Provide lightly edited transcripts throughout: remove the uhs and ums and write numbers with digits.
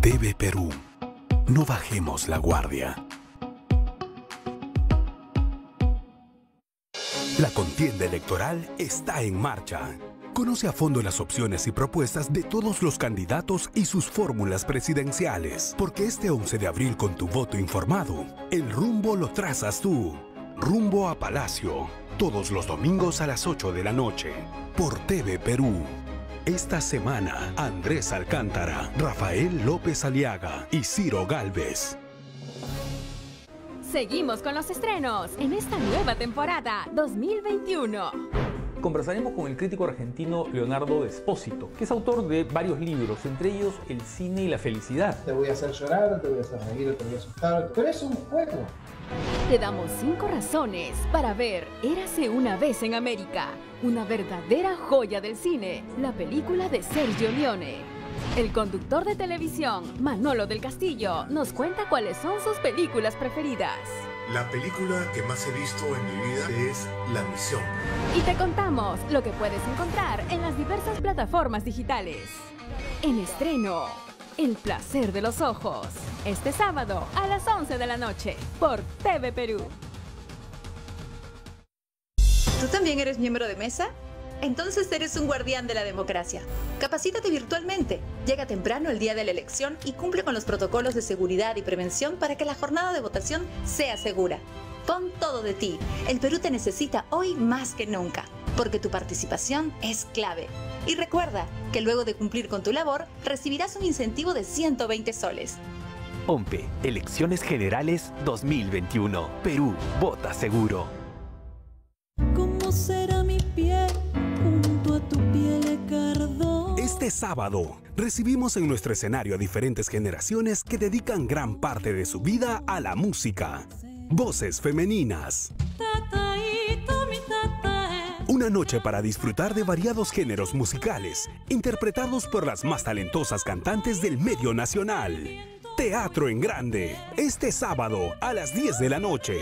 TV Perú. No bajemos la guardia. La contienda electoral está en marcha. Conoce a fondo las opciones y propuestas de todos los candidatos y sus fórmulas presidenciales. Porque este 11 de abril, con tu voto informado, el rumbo lo trazas tú. Rumbo a Palacio. Todos los domingos a las 8 de la noche. Por TV Perú. Esta semana, Andrés Alcántara, Rafael López Aliaga y Ciro Gálvez. Seguimos con los estrenos en esta nueva temporada 2021. Conversaremos con el crítico argentino Leonardo Despósito, que es autor de varios libros, entre ellos El cine y la felicidad. Te voy a hacer llorar, te voy a hacer reír, te voy a asustar, pero es un juego. Te damos 5 razones para ver Érase una vez en América, una verdadera joya del cine, la película de Sergio Leone. El conductor de televisión, Manolo del Castillo, nos cuenta cuáles son sus películas preferidas. La película que más he visto en mi vida es La Misión. Y te contamos lo que puedes encontrar en las diversas plataformas digitales. En estreno, El placer de los ojos. Este sábado a las 11 de la noche por TV Perú. ¿Tú también eres miembro de mesa? Entonces eres un guardián de la democracia. Capacítate virtualmente, llega temprano el día de la elección y cumple con los protocolos de seguridad y prevención para que la jornada de votación sea segura. Pon todo de ti. El Perú te necesita hoy más que nunca, porque tu participación es clave. Y recuerda que luego de cumplir con tu labor, recibirás un incentivo de 120 soles. OMPE, Elecciones Generales 2021. Perú, vota seguro. ¿Cómo será mi piel junto a tu piel de cardo? Este sábado, recibimos en nuestro escenario a diferentes generaciones que dedican gran parte de su vida a la música. Voces femeninas. Una noche para disfrutar de variados géneros musicales, interpretados por las más talentosas cantantes del medio nacional. Teatro en Grande, este sábado a las 10 de la noche.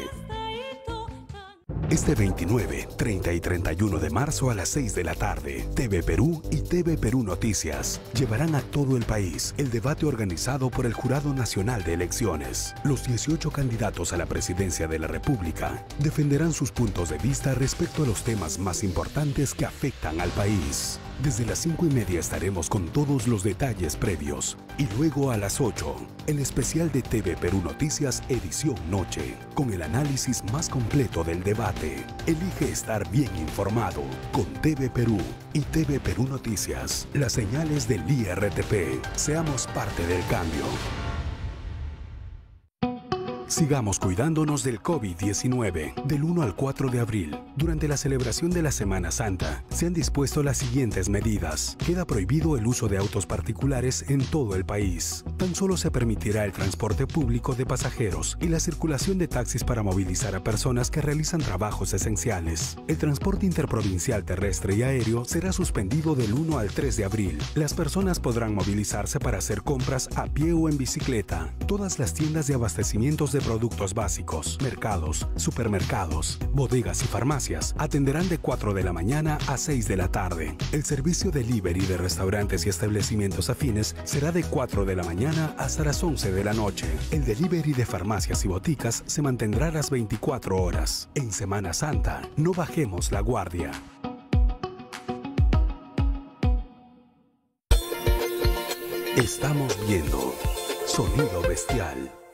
Este 29, 30 y 31 de marzo a las 6 de la tarde, TV Perú y TV Perú Noticias llevarán a todo el país el debate organizado por el Jurado Nacional de Elecciones. Los 18 candidatos a la presidencia de la República defenderán sus puntos de vista respecto a los temas más importantes que afectan al país. Desde las 5:30 estaremos con todos los detalles previos y luego a las 8, el especial de TV Perú Noticias edición Noche, con el análisis más completo del debate. Elige estar bien informado con TV Perú y TV Perú Noticias, las señales del IRTP. Seamos parte del cambio. Sigamos cuidándonos del COVID-19. Del 1 al 4 de abril, durante la celebración de la Semana Santa, se han dispuesto las siguientes medidas. Queda prohibido el uso de autos particulares en todo el país. Tan solo se permitirá el transporte público de pasajeros y la circulación de taxis para movilizar a personas que realizan trabajos esenciales. El transporte interprovincial terrestre y aéreo será suspendido del 1 al 3 de abril. Las personas podrán movilizarse para hacer compras a pie o en bicicleta. Todas las tiendas de abastecimientos de productos básicos, mercados, supermercados, bodegas y farmacias atenderán de 4 de la mañana a 6 de la tarde. El servicio delivery de restaurantes y establecimientos afines será de 4 de la mañana hasta las 11 de la noche. El delivery de farmacias y boticas se mantendrá a las 24 horas. En Semana Santa, no bajemos la guardia. Estamos viendo Sonido Bestial.